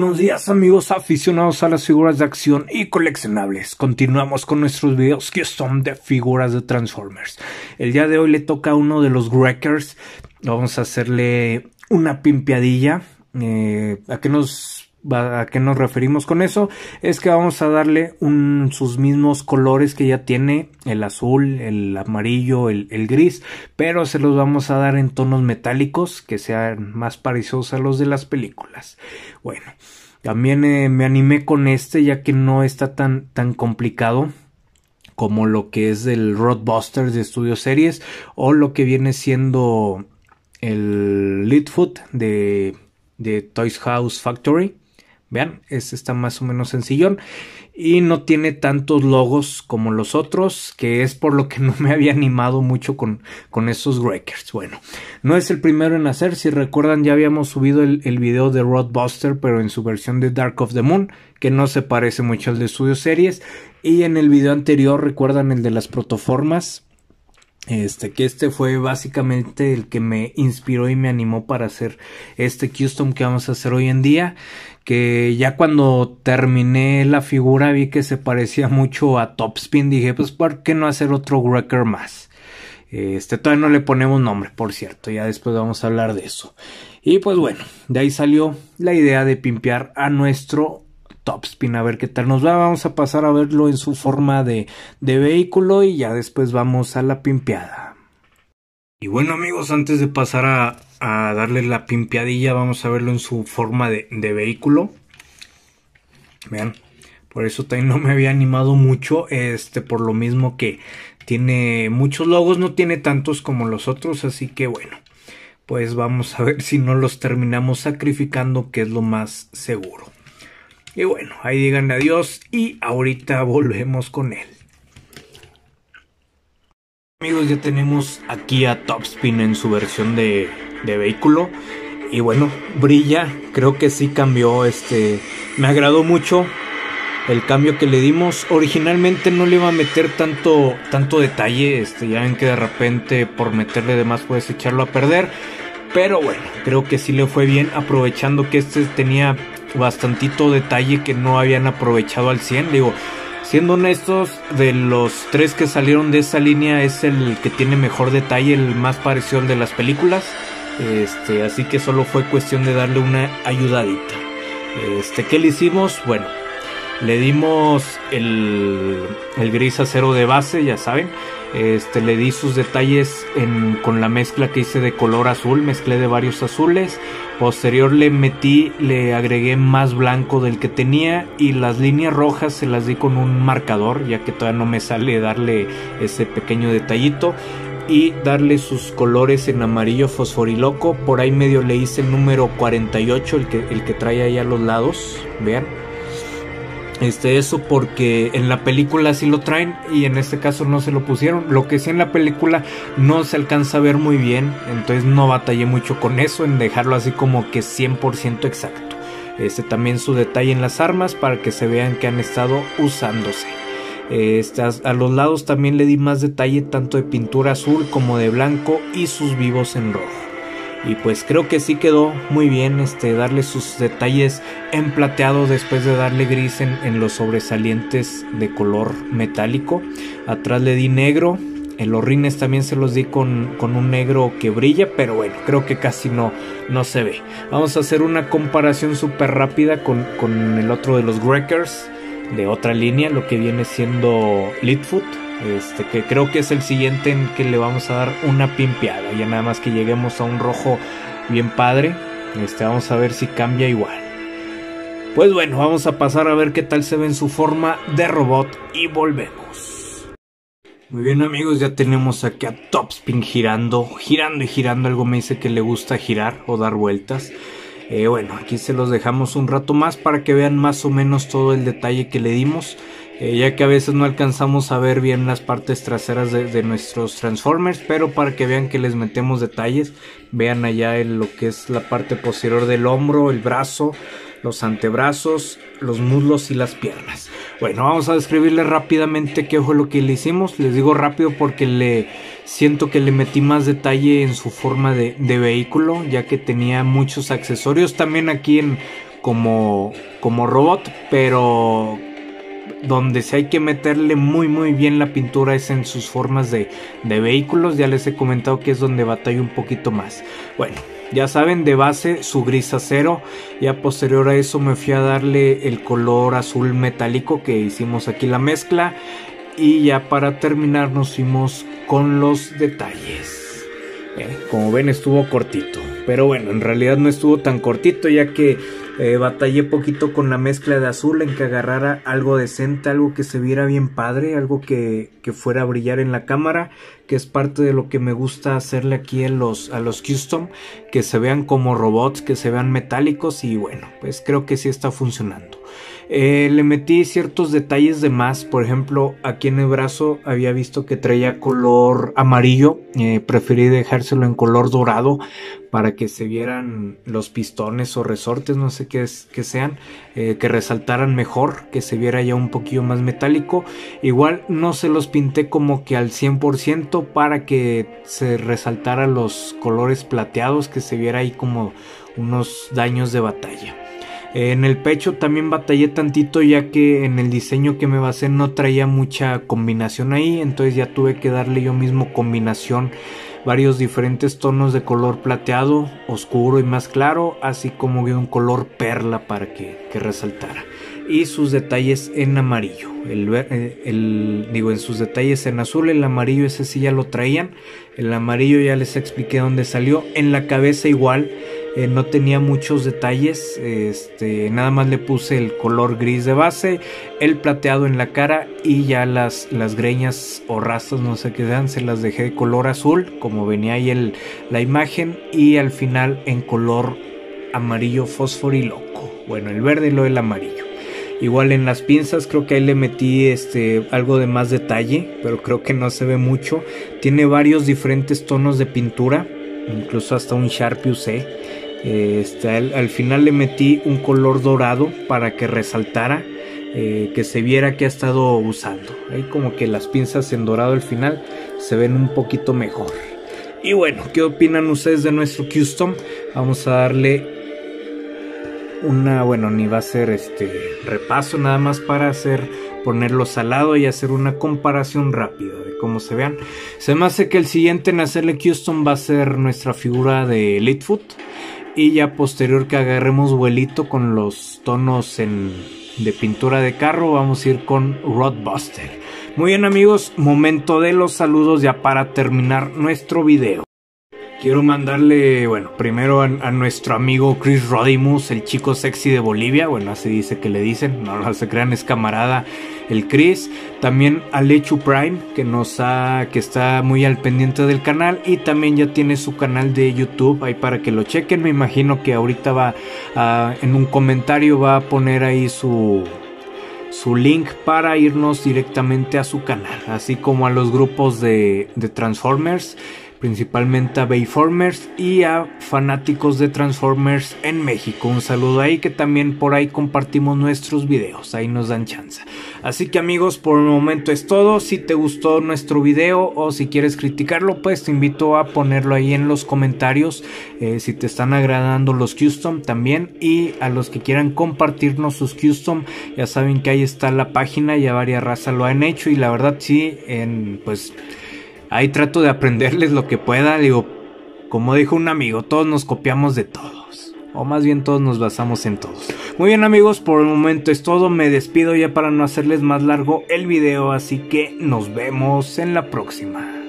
Buenos días amigos aficionados a las figuras de acción y coleccionables. Continuamos con nuestros videos que son de figuras de Transformers. El día de hoy le toca a uno de los Wreckers. Vamos a hacerle una pimpeadilla. ¿A qué nos referimos con eso? Es que vamos a darle sus mismos colores que ya tiene, el azul, el amarillo, el gris, pero se los vamos a dar en tonos metálicos que sean más parecidos a los de las películas. Bueno, también me animé con este ya que no está tan complicado como lo que es el Roadbusters de Studio Series o lo que viene siendo el Leadfoot de Toys House Factory. Vean, este está más o menos sencillón y no tiene tantos logos como los otros, que es por lo que no me había animado mucho con estos Wreckers. Bueno, no es el primero en hacer. Si recuerdan, ya habíamos subido el video de Roadbuster, pero en su versión de Dark of the Moon, que no se parece mucho al de Studio Series. Y en el video anterior, recuerdan el de las protoformas, que este fue básicamente el que me inspiró y me animó para hacer este custom que vamos a hacer hoy en día, que ya cuando terminé la figura vi que se parecía mucho a Topspin. Dije, pues ¿por qué no hacer otro Wrecker más? Todavía no le ponemos nombre, por cierto, ya después vamos a hablar de eso. Y pues bueno, de ahí salió la idea de pimpear a nuestro Topspin, a ver qué tal nos va. Vamos a pasar a verlo en su forma de vehículo y ya después vamos a la pimpeada. Y bueno amigos, antes de pasar a darle la pimpeadilla, vamos a verlo en su forma de vehículo. Vean, por eso también no me había animado mucho, por lo mismo que tiene muchos logos, no tiene tantos como los otros, así que bueno, pues vamos a ver si no los terminamos sacrificando, que es lo más seguro. Y bueno, ahí digan adiós y ahorita volvemos con él. Amigos, ya tenemos aquí a Topspin en su versión de vehículo. Y bueno, brilla, creo que sí cambió, me agradó mucho el cambio que le dimos. Originalmente no le iba a meter tanto detalle, ya ven que de repente por meterle de más puedes echarlo a perder. Pero bueno, creo que sí le fue bien, aprovechando que tenía bastantito detalle que no habían aprovechado al 100. Digo, siendo honestos, de los tres que salieron de esa línea es el que tiene mejor detalle, el más parecido al de las películas. Así que solo fue cuestión de darle una ayudadita. ¿Qué le hicimos? Bueno, le dimos el gris acero de base, ya saben. Le di sus detalles con la mezcla que hice de color azul, mezclé de varios azules. Posterior le agregué más blanco del que tenía y las líneas rojas se las di con un marcador, ya que todavía no me sale darle ese pequeño detallito, y darle sus colores en amarillo fosforiloco. Por ahí medio le hice el número 48, el que trae ahí a los lados, vean. Eso porque en la película sí lo traen y en este caso no se lo pusieron. Lo que sí en la película no se alcanza a ver muy bien, entonces no batallé mucho con eso, en dejarlo así como que 100% exacto. También su detalle en las armas para que se vean que han estado usándose. A los lados también le di más detalle, tanto de pintura azul como de blanco, y sus vivos en rojo. Y pues creo que sí quedó muy bien darle sus detalles en plateado después de darle gris en los sobresalientes de color metálico. Atrás le di negro, en los rines también se los di con un negro que brilla, pero bueno, creo que casi no se ve. Vamos a hacer una comparación súper rápida con el otro de los Wreckers de otra línea, lo que viene siendo Leadfoot. Que creo que es el siguiente en que le vamos a dar una pimpeada. Ya nada más que lleguemos a un rojo bien padre. Vamos a ver si cambia igual. Pues bueno, vamos a pasar a ver qué tal se ve en su forma de robot y volvemos. Muy bien amigos, ya tenemos aquí a Topspin girando y girando. Algo me dice que le gusta girar o dar vueltas. Bueno, aquí se los dejamos un rato más para que vean más o menos todo el detalle que le dimos. Ya que a veces no alcanzamos a ver bien las partes traseras de nuestros Transformers, pero para que vean que les metemos detalles. Vean allá lo que es la parte posterior del hombro, el brazo, los antebrazos, los muslos y las piernas. Bueno, vamos a describirles rápidamente qué fue lo que le hicimos. Les digo rápido porque siento que le metí más detalle en su forma de vehículo, ya que tenía muchos accesorios. También aquí como robot, pero donde sí hay que meterle muy bien la pintura es en sus formas de vehículos. Ya les he comentado que es donde batallo un poquito más. Bueno, ya saben, de base su gris acero. Ya posterior a eso me fui a darle el color azul metálico, que hicimos aquí la mezcla. Y ya para terminar nos fuimos con los detalles. Como ven, estuvo cortito, pero bueno, en realidad no estuvo tan cortito, ya que batallé poquito con la mezcla de azul en que agarrara algo decente, algo que se viera bien padre, algo que fuera a brillar en la cámara, que es parte de lo que me gusta hacerle aquí a los custom, que se vean como robots, que se vean metálicos. Y bueno, pues creo que sí está funcionando. Le metí ciertos detalles de más. Por ejemplo, aquí en el brazo había visto que traía color amarillo. Preferí dejárselo en color dorado para que se vieran los pistones o resortes, no sé qué sean, que resaltaran mejor, que se viera ya un poquillo más metálico. Igual no se los pinté como que al 100% para que se resaltaran los colores plateados, que se viera ahí como unos daños de batalla. En el pecho también batallé tantito, ya que en el diseño que me basé no traía mucha combinación ahí, entonces ya tuve que darle yo mismo combinación, varios diferentes tonos de color plateado, oscuro y más claro, así como de un color perla para que resaltara. Y sus detalles en amarillo, en sus detalles en azul. El amarillo ese sí ya lo traían, el amarillo ya les expliqué dónde salió. En la cabeza igual. No tenía muchos detalles, nada más le puse el color gris de base, el plateado en la cara y ya las greñas o rastas, no sé qué sean, se las dejé de color azul, como venía ahí la imagen, y al final en color amarillo fosforiloco. Bueno, el verde y lo del amarillo. Igual en las pinzas creo que ahí le metí algo de más detalle, pero creo que no se ve mucho. Tiene varios diferentes tonos de pintura, incluso hasta un Sharpie usé. Al final le metí un color dorado para que resaltara, que se viera que ha estado usando. Ahí como que las pinzas en dorado al final se ven un poquito mejor. Y bueno, ¿qué opinan ustedes de nuestro custom? Vamos a darle ni va a ser repaso, nada más para ponerlos al lado y hacer una comparación rápida de cómo se vean. Se me hace que el siguiente en hacerle custom va a ser nuestra figura de Leadfoot, y ya posterior que agarremos vuelito con los tonos de pintura de carro, vamos a ir con Roadbuster. Muy bien amigos, momento de los saludos ya para terminar nuestro video. Quiero mandarle, primero a nuestro amigo Chris Rodimus, el chico sexy de Bolivia. Bueno, así dice que le dicen, no se crean, es camarada el Chris. También a Lechu Prime, que está muy al pendiente del canal, y también ya tiene su canal de YouTube ahí para que lo chequen. Me imagino que ahorita en un comentario va a poner ahí su link para irnos directamente a su canal, así como a los grupos de Transformers, principalmente a Bayformers y a fanáticos de Transformers en México. Un saludo ahí, que también por ahí compartimos nuestros videos, ahí nos dan chance. Así que amigos, por el momento es todo. Si te gustó nuestro video o si quieres criticarlo, pues te invito a ponerlo ahí en los comentarios, si te están agradando los custom también, y a los que quieran compartirnos sus custom, ya saben que ahí está la página, ya varias razas lo han hecho, y la verdad sí, pues ahí trato de aprenderles lo que pueda. Digo, como dijo un amigo, todos nos copiamos de todos, o más bien todos nos basamos en todos. Muy bien amigos, por el momento es todo. Me despido ya para no hacerles más largo el video, así que nos vemos en la próxima.